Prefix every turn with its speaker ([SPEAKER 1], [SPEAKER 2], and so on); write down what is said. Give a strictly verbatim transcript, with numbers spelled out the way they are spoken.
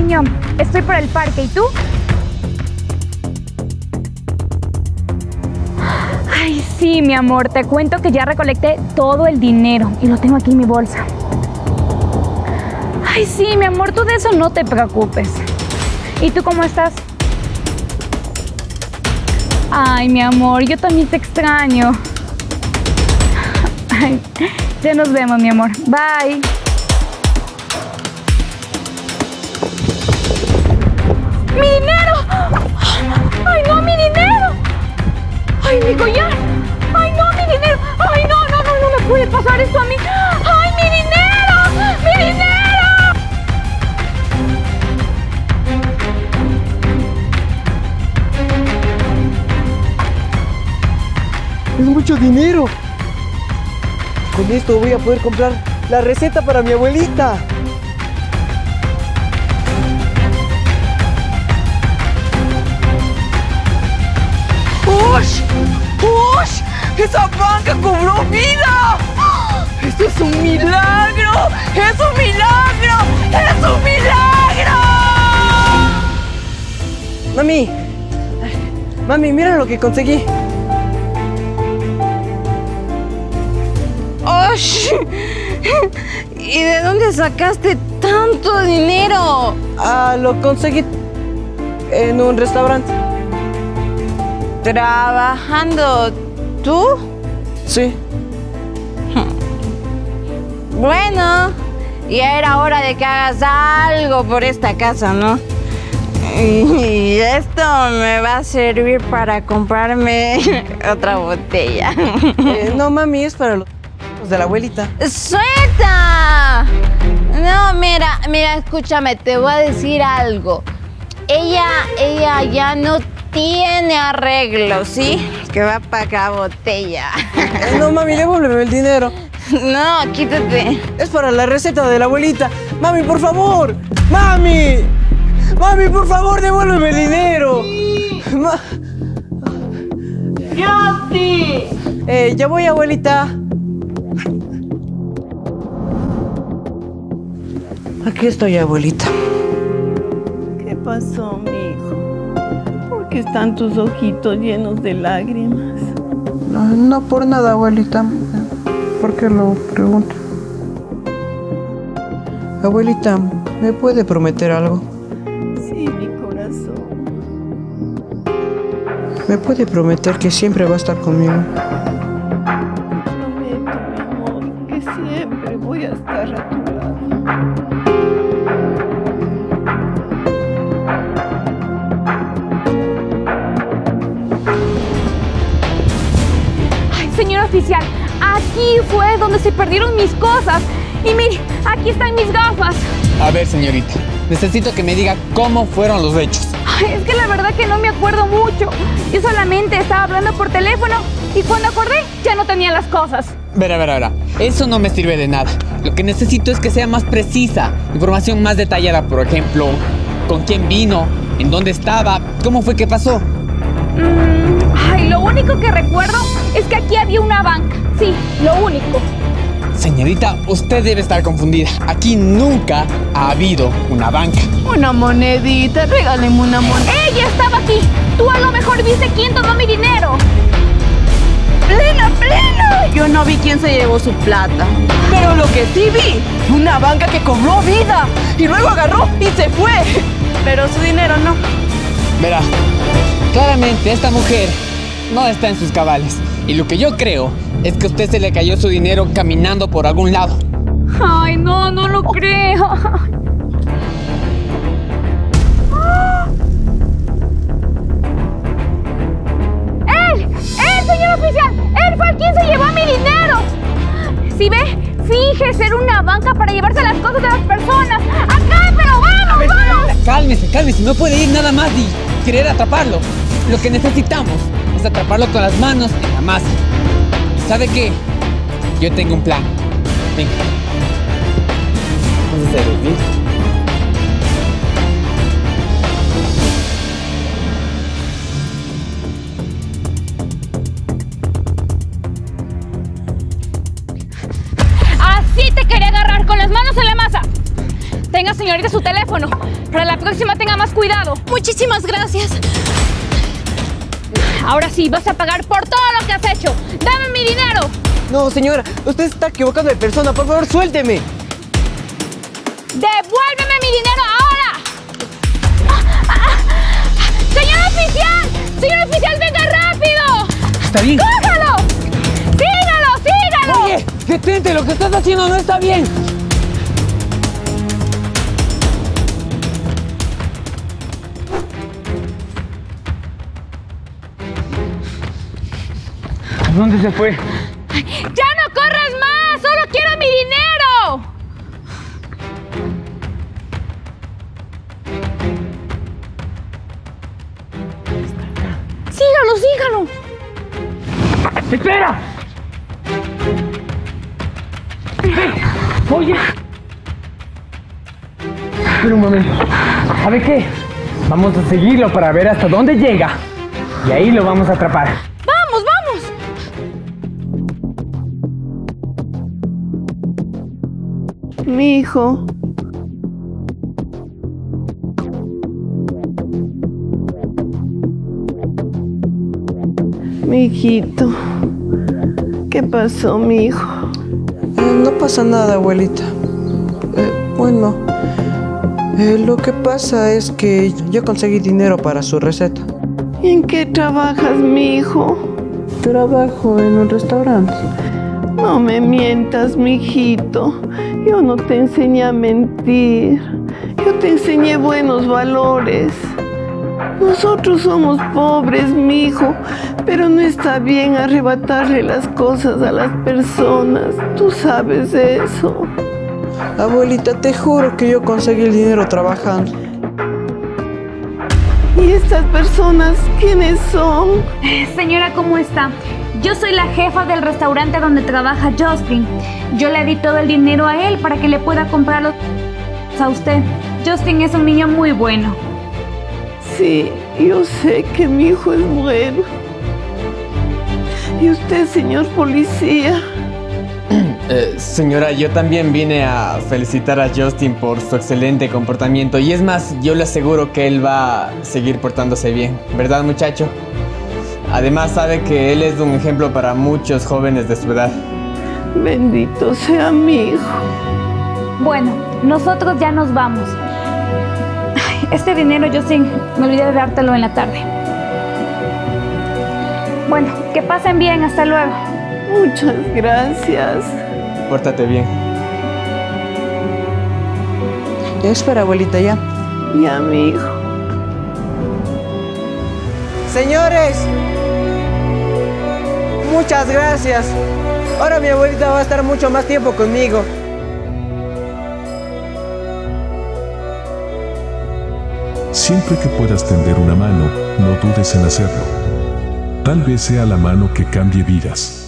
[SPEAKER 1] cariño. Estoy por el parque. ¿Y tú? Ay, sí, mi amor. Te cuento que ya recolecté todo el dinero y lo tengo aquí en mi bolsa. Ay, sí, mi amor. Tú de eso no te preocupes. ¿Y tú cómo estás? Ay, mi amor. Yo también te extraño. Ay, ya nos vemos, mi amor. Bye. ¡Mi dinero! ¡Ay, no, mi dinero! ¡Ay, mi collar! ¡Ay, no, mi dinero! ¡Ay, no, no, no, no me puede pasar esto a mí! ¡Ay, mi dinero! ¡Mi dinero!
[SPEAKER 2] ¡Es mucho dinero! Con esto voy a poder comprar la receta para mi abuelita.
[SPEAKER 3] ¡Ush! ¡Ush! ¡Esa banca cobró vida! ¡Esto es un milagro! ¡Es un milagro! ¡Es un milagro!
[SPEAKER 2] Mami, mami, mira lo que conseguí.
[SPEAKER 3] ¡Ush! ¿Y de dónde sacaste tanto dinero?
[SPEAKER 2] Ah, lo conseguí en un restaurante.
[SPEAKER 3] ¿Trabajando tú?
[SPEAKER 2] Sí.
[SPEAKER 3] Bueno, ya era hora de que hagas algo por esta casa, ¿no? Y esto me va a servir para comprarme otra botella.
[SPEAKER 2] Eh, no, mami, es para los de la abuelita.
[SPEAKER 3] ¡Suelta! No, mira, mira, escúchame, te voy a decir algo. Ella, ella ya no tiene arreglo, ¿sí? Que va a pagar botella.
[SPEAKER 2] Eh, no, mami, devuélveme el dinero.
[SPEAKER 3] No, quítate.
[SPEAKER 2] Es para la receta de la abuelita. Mami, por favor. Mami. Mami, por favor, devuélveme el dinero. Ma
[SPEAKER 3] ¡Justy!
[SPEAKER 2] eh, ya voy, abuelita. Aquí estoy, abuelita.
[SPEAKER 4] ¿Qué pasó, mi hijo? ¿Por qué están tus ojitos llenos de lágrimas?
[SPEAKER 2] No, no por nada, abuelita. ¿Por qué lo pregunto? Abuelita, ¿me puede prometer algo?
[SPEAKER 4] Sí, mi corazón.
[SPEAKER 2] ¿Me puede prometer que siempre va a estar conmigo?
[SPEAKER 4] Prometo, mi amor, que siempre voy a estar a tu lado.
[SPEAKER 1] Ay, señor oficial, aquí fue donde se perdieron mis cosas. Y mire, aquí están mis gafas.
[SPEAKER 5] A ver, señorita, necesito que me diga cómo fueron los hechos.
[SPEAKER 1] Ay, es que la verdad que no me acuerdo mucho. Yo solamente estaba hablando por teléfono y cuando acordé ya no tenía las cosas.
[SPEAKER 5] Verá, verá, verá. Eso no me sirve de nada. Lo que necesito es que sea más precisa. Información más detallada, por ejemplo, con quién vino, en dónde estaba, cómo fue que pasó.
[SPEAKER 1] Mm, ay, lo único que recuerdo es que aquí había una banca. Sí, lo único.
[SPEAKER 5] Señorita, usted debe estar confundida. Aquí nunca ha habido una banca.
[SPEAKER 4] Una monedita, regáleme una moneda.
[SPEAKER 1] ¡Ella estaba aquí! Tú a lo mejor viste quién tomó mi dinero.
[SPEAKER 4] ¡Plena, plena! Yo no vi quién se llevó su plata. Pero lo que sí vi, una banca que cobró vida y luego agarró y se fue. Pero su dinero no.
[SPEAKER 5] Verá, claramente esta mujer no está en sus cabales. Y lo que yo creo es que a usted se le cayó su dinero caminando por algún lado.
[SPEAKER 1] Ay, no, no lo creo. ¡Él! ¡Él, señor oficial! ¡Él fue el quien se llevó mi dinero! ¿Sí ve? Finge ser una banca para llevarse las cosas de las personas. ¡Acá, pero vamos,
[SPEAKER 5] ver,
[SPEAKER 1] vamos!
[SPEAKER 5] Cálmese, cálmese. No puede ir nada más y querer atraparlo. Lo que necesitamos es atraparlo con las manos en la masa. ¿Sabe qué? Yo tengo un plan. Venga. Vamos a hacerlo, ¿bien?
[SPEAKER 1] Así te quería agarrar, con las manos en la masa. Téngase señorita su teléfono. Para la próxima tenga más cuidado.
[SPEAKER 3] Muchísimas gracias.
[SPEAKER 1] Ahora sí, vas a pagar por todo lo que has hecho. ¡Dame mi dinero!
[SPEAKER 2] No, señora, usted está equivocando de persona. Por favor, suélteme.
[SPEAKER 1] ¡Devuélveme mi dinero ahora! ¡Ah, ah! ¡Señor oficial! ¡Señor oficial, venga rápido!
[SPEAKER 5] Está bien.
[SPEAKER 1] ¡Cójalo! ¡Sígalo, sígalo!
[SPEAKER 5] Oye, detente, lo que estás haciendo no está bien. ¿A dónde se fue?
[SPEAKER 1] ¡Ya no corras más! ¡Solo quiero mi dinero! ¡Sígalo, sígalo!
[SPEAKER 5] ¡Espera! Oye. Espera un momento. ¿Sabe qué? Vamos a seguirlo para ver hasta dónde llega. Y ahí lo vamos a atrapar.
[SPEAKER 1] ¡Vamos, vamos!
[SPEAKER 4] Mi hijo. Mi hijito. ¿Qué pasó, mi hijo?
[SPEAKER 2] Eh, no pasa nada, abuelita. Eh, bueno, eh, lo que pasa es que yo conseguí dinero para su receta.
[SPEAKER 4] ¿Y en qué trabajas, mi hijo?
[SPEAKER 2] Trabajo en un restaurante.
[SPEAKER 4] No me mientas, mi hijito. Yo no te enseñé a mentir. Yo te enseñé buenos valores. Nosotros somos pobres, mi hijo, pero no está bien arrebatarle las cosas a las personas. Tú sabes eso.
[SPEAKER 2] Abuelita, te juro que yo conseguí el dinero trabajando.
[SPEAKER 4] ¿Y estas personas quiénes son?
[SPEAKER 1] Señora, ¿cómo está? Yo soy la jefa del restaurante donde trabaja Justin. Yo le di todo el dinero a él para que le pueda comprar los a usted. Justin es un niño muy bueno.
[SPEAKER 4] Sí, yo sé que mi hijo es bueno. ¿Y usted, señor policía?
[SPEAKER 2] Eh, señora, yo también vine a felicitar a Justin por su excelente comportamiento. Y es más, yo le aseguro que él va a seguir portándose bien. ¿Verdad, muchacho? Además, sabe que él es un ejemplo para muchos jóvenes de su edad.
[SPEAKER 4] Bendito sea mi hijo.
[SPEAKER 1] Bueno, nosotros ya nos vamos. Ay, este dinero, Justin, me olvidé de dártelo en la tarde. Bueno, que pasen bien. Hasta luego.
[SPEAKER 4] Muchas gracias.
[SPEAKER 2] Pórtate bien. Ya espera, abuelita, ya.
[SPEAKER 4] Ya, mi hijo.
[SPEAKER 2] Señores, muchas gracias. Ahora mi abuelita va a estar mucho más tiempo conmigo.
[SPEAKER 6] Siempre que puedas tender una mano, no dudes en hacerlo. Tal vez sea la mano que cambie vidas.